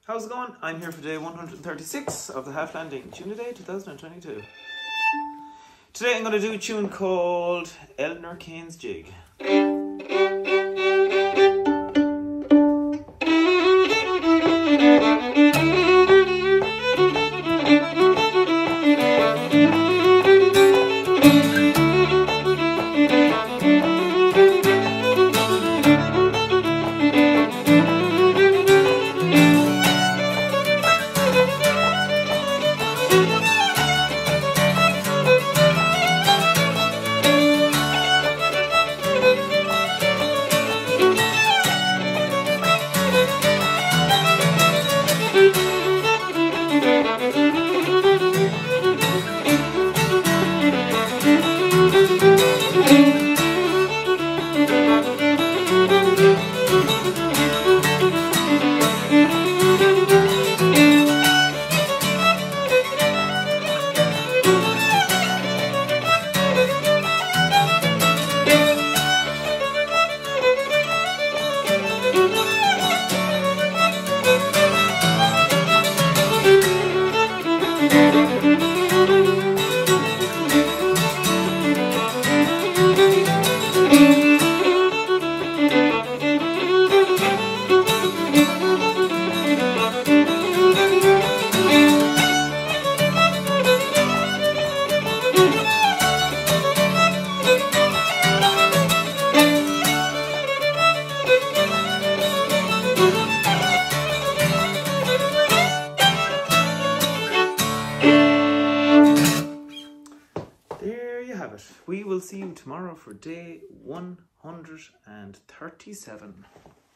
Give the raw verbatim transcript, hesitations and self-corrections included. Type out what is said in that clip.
How's it going? I'm here for day one hundred thirty-six of the Half Landing Tune a Day twenty twenty-two. Today I'm going to do a tune called Eleanor Keane's Jig. There you have it. We will see you tomorrow for day one hundred thirty-seven.